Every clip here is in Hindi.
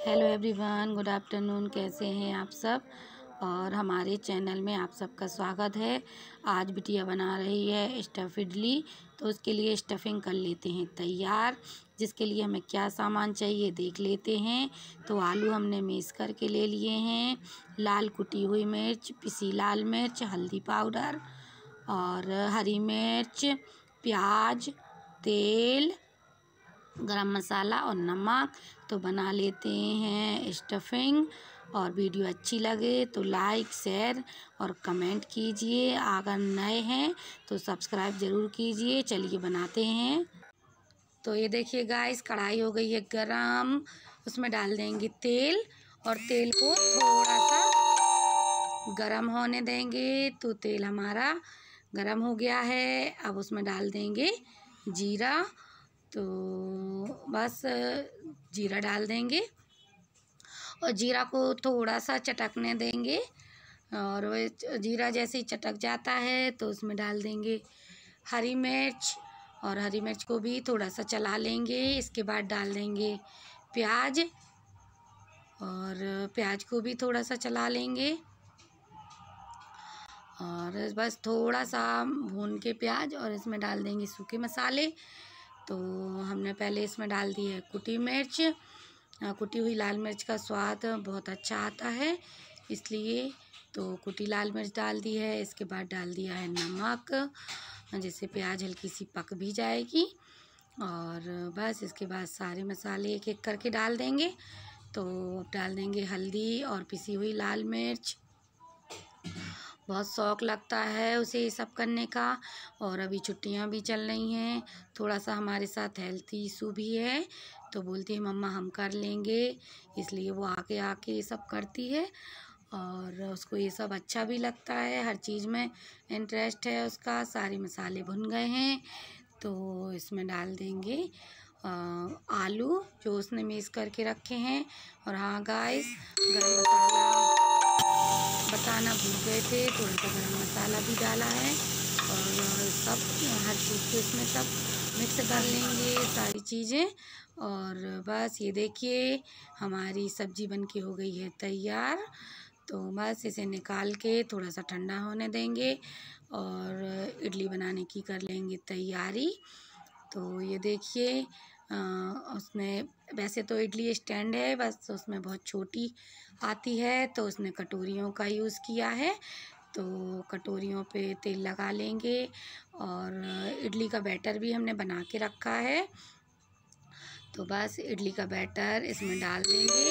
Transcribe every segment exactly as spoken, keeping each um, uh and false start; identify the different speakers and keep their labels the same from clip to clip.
Speaker 1: Hello everyone, good afternoon. कैसे हैं आप सब? और हमारे चैनल में आप सबका स्वागत है। आज बिटिया बना रही है स्टफ़ इडली, तो उसके लिए स्टफिंग कर लेते हैं तैयार। जिसके लिए हमें क्या सामान चाहिए देख लेते हैं। तो आलू हमने मेश करके ले लिए हैं, लाल कुटी हुई मिर्च, पिसी लाल मिर्च, हल्दी पाउडर और हरी मिर्च, प्याज, तेल, गरम मसाला और नमक। तो बना लेते हैं स्टफिंग। और वीडियो अच्छी लगे तो लाइक शेयर और कमेंट कीजिए। अगर नए हैं तो सब्सक्राइब ज़रूर कीजिए। चलिए बनाते हैं। तो ये देखिए गाइस, कढ़ाई हो गई है गरम। उसमें डाल देंगे तेल और तेल को थोड़ा सा गरम होने देंगे। तो तेल हमारा गरम हो गया है। अब उसमें डाल देंगे जीरा। तो बस जीरा डाल देंगे और जीरा को थोड़ा सा चटकने देंगे। और वह जीरा जैसे ही चटक जाता है तो उसमें डाल देंगे हरी मिर्च और हरी मिर्च को भी थोड़ा सा चला लेंगे। इसके बाद डाल देंगे प्याज और प्याज को भी थोड़ा सा चला लेंगे। और बस थोड़ा सा भून के प्याज और इसमें डाल देंगे सूखे मसाले। तो हमने पहले इसमें डाल दी है कुटी मिर्च। कुटी हुई लाल मिर्च का स्वाद बहुत अच्छा आता है, इसलिए तो कुटी लाल मिर्च डाल दी है। इसके बाद डाल दिया है नमक, जिससे प्याज हल्की सी पक भी जाएगी। और बस इसके बाद सारे मसाले एक एक करके डाल देंगे। तो अब डाल देंगे हल्दी और पिसी हुई लाल मिर्च। बहुत शौक़ लगता है उसे ये सब करने का। और अभी छुट्टियां भी चल रही हैं, थोड़ा सा हमारे साथ हेल्थ इशू भी है। तो बोलती है मम्मा हम कर लेंगे, इसलिए वो आके आके ये सब करती है। और उसको ये सब अच्छा भी लगता है, हर चीज़ में इंटरेस्ट है उसका। सारे मसाले भुन गए हैं तो इसमें डाल देंगे आ, आलू जो उसने मिक्स करके रखे हैं। और हाँ गाइस, गरम मसाला बताना भूल गए थे, थोड़ा सा गरम मसाला भी डाला है। और सब हर चीज़ को इसमें सब मिक्स कर लेंगे सारी चीज़ें। और बस ये देखिए हमारी सब्ज़ी बनके हो गई है तैयार। तो बस इसे निकाल के थोड़ा सा ठंडा होने देंगे और इडली बनाने की कर लेंगे तैयारी। तो ये देखिए उसमें वैसे तो इडली स्टैंड है, बस उसमें बहुत छोटी आती है तो उसने कटोरियों का यूज़ किया है। तो कटोरियों पे तेल लगा लेंगे। और इडली का बैटर भी हमने बना के रखा है। तो बस इडली का बैटर इसमें डाल देंगे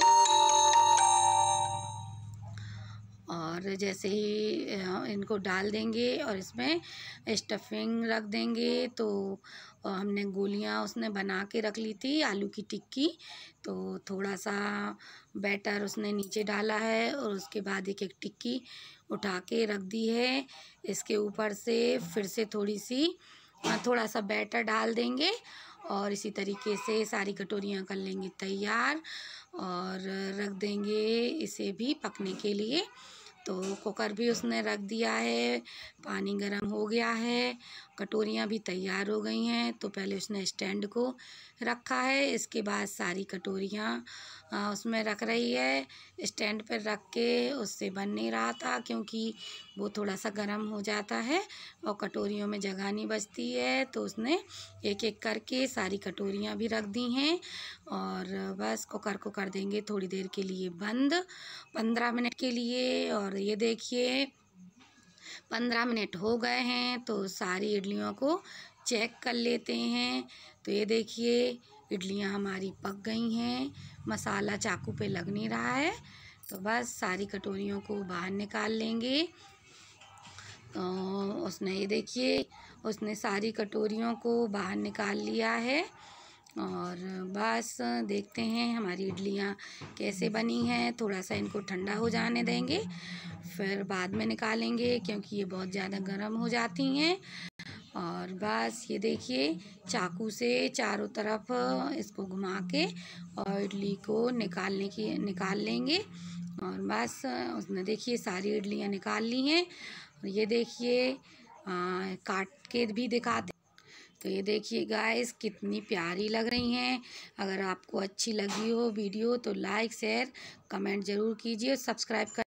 Speaker 1: और जैसे ही इनको डाल देंगे और इसमें स्टफिंग रख देंगे। तो हमने गोलियां उसने बना के रख ली थी आलू की टिक्की। तो थोड़ा सा बैटर उसने नीचे डाला है और उसके बाद एक एक टिक्की उठा के रख दी है। इसके ऊपर से फिर से थोड़ी सी थोड़ा सा बैटर डाल देंगे और इसी तरीके से सारी कटोरियाँ कर लेंगे तैयार और रख देंगे इसे भी पकने के लिए। तो कुकर भी उसने रख दिया है, पानी गर्म हो गया है, कटोरियाँ भी तैयार हो गई हैं। तो पहले उसने स्टैंड को रखा है, इसके बाद सारी कटोरियाँ उसमें रख रही है। स्टैंड पर रख के उससे बन नहीं रहा था क्योंकि वो थोड़ा सा गर्म हो जाता है और कटोरियों में जगह नहीं बचती है। तो उसने एक एक करके सारी कटोरियाँ भी रख दी हैं। और बस कुकर को कर देंगे थोड़ी देर के लिए बंद, पंद्रह मिनट के लिए। और ये देखिए पंद्रह मिनट हो गए हैं तो सारी इडलियों को चेक कर लेते हैं। तो ये देखिए इडलियां हमारी पक गई हैं, मसाला चाकू पे लग नहीं रहा है। तो बस सारी कटोरियों को बाहर निकाल लेंगे। तो उसने ये देखिए उसने सारी कटोरियों को बाहर निकाल लिया है। और बस देखते हैं हमारी इडलियां कैसे बनी हैं। थोड़ा सा इनको ठंडा हो जाने देंगे, फिर बाद में निकालेंगे क्योंकि ये बहुत ज़्यादा गर्म हो जाती हैं। और बस ये देखिए चाकू से चारों तरफ इसको घुमा के और इडली को निकालने की निकाल लेंगे। और बस उसने देखिए सारी इडलियां निकाल ली हैं। और ये देखिए काट के भी दिखाते तो ये देखिए गाइस कितनी प्यारी लग रही हैं। अगर आपको अच्छी लगी हो वीडियो तो लाइक शेयर कमेंट ज़रूर कीजिए, सब्सक्राइब कर